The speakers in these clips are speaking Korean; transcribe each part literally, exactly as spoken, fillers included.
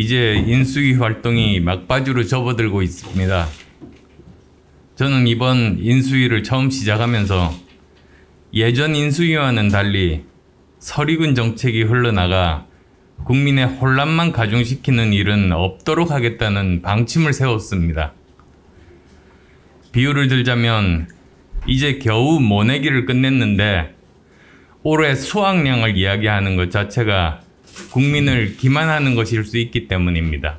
이제 인수위 활동이 막바지로 접어들고 있습니다. 저는 이번 인수위를 처음 시작하면서 예전 인수위와는 달리 설익은 정책이 흘러나가 국민의 혼란만 가중시키는 일은 없도록 하겠다는 방침을 세웠습니다. 비유를 들자면 이제 겨우 모내기를 끝냈는데 올해 수확량을 이야기하는 것 자체가 국민을 기만하는 것일 수 있기 때문입니다.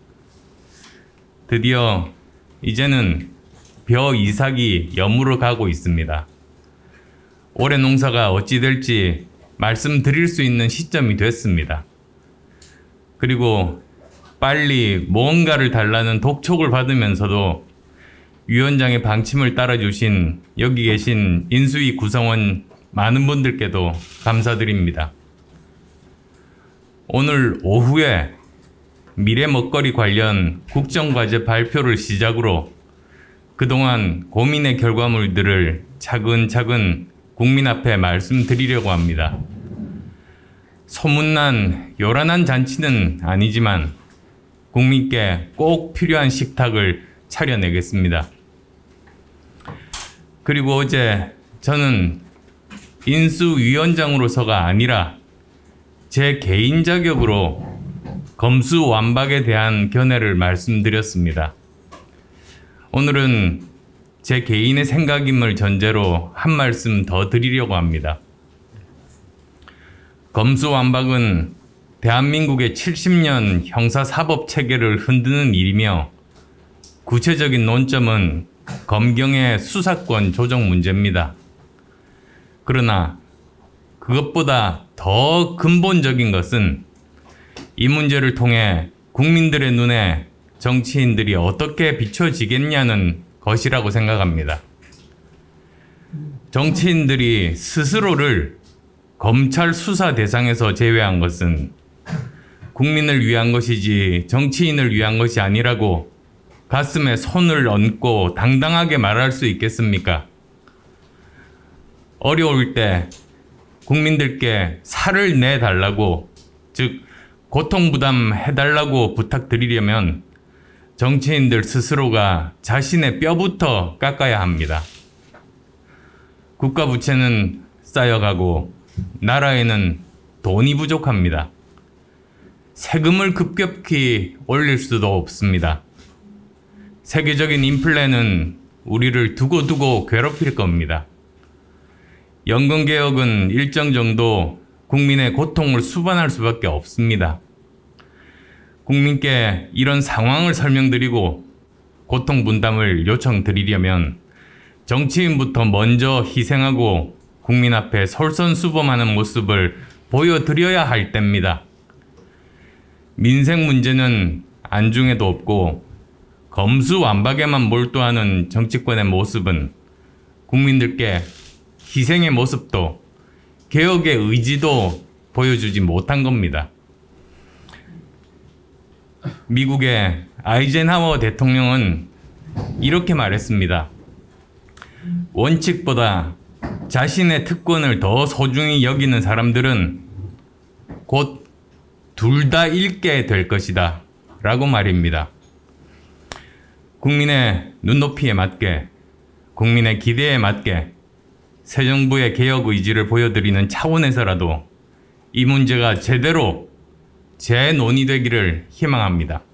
드디어 이제는 벼 이삭이 여물어 가고 있습니다. 올해 농사가 어찌 될지 말씀드릴 수 있는 시점이 됐습니다. 그리고 빨리 무언가를 달라는 독촉을 받으면서도 위원장의 방침을 따라주신 여기 계신 인수위 구성원 많은 분들께도 감사드립니다. 오늘 오후에 미래 먹거리 관련 국정과제 발표를 시작으로 그동안 고민의 결과물들을 차근차근 국민 앞에 말씀드리려고 합니다. 소문난 요란한 잔치는 아니지만 국민께 꼭 필요한 식탁을 차려내겠습니다. 그리고 어제 저는 인수위원장으로서가 아니라 제 개인 자격으로 검수완박에 대한 견해를 말씀드렸습니다. 오늘은 제 개인의 생각임을 전제로 한 말씀 더 드리려고 합니다. 검수완박은 대한민국의 칠십 년 형사사법 체계를 흔드는 일이며 구체적인 논점은 검경의 수사권 조정 문제입니다. 그러나 그것보다 더 근본적인 것은 이 문제를 통해 국민들의 눈에 정치인들이 어떻게 비춰지겠냐는 것이라고 생각합니다. 정치인들이 스스로를 검찰 수사 대상에서 제외한 것은 국민을 위한 것이지 정치인을 위한 것이 아니라고 가슴에 손을 얹고 당당하게 말할 수 있겠습니까? 어려울 때 국민들께 살을 내달라고, 즉 고통부담해달라고 부탁드리려면 정치인들 스스로가 자신의 뼈부터 깎아야 합니다. 국가 부채는 쌓여가고 나라에는 돈이 부족합니다. 세금을 급격히 올릴 수도 없습니다. 세계적인 인플레는 우리를 두고두고 괴롭힐 겁니다. 연금개혁은 일정 정도 국민의 고통을 수반할 수밖에 없습니다. 국민께 이런 상황을 설명드리고 고통 분담을 요청드리려면 정치인부터 먼저 희생하고 국민 앞에 솔선수범하는 모습을 보여드려야 할 때입니다. 민생 문제는 안중에도 없고 검수완박에만 몰두하는 정치권의 모습은 국민들께 희생의 모습도 개혁의 의지도 보여주지 못한 겁니다. 미국의 아이젠하워 대통령은 이렇게 말했습니다. 원칙보다 자신의 특권을 더 소중히 여기는 사람들은 곧 둘 다 잃게 될 것이다 라고 말입니다. 국민의 눈높이에 맞게, 국민의 기대에 맞게 새 정부의 개혁 의지를 보여드리는 차원에서라도 이 문제가 제대로 재논의되기를 희망합니다.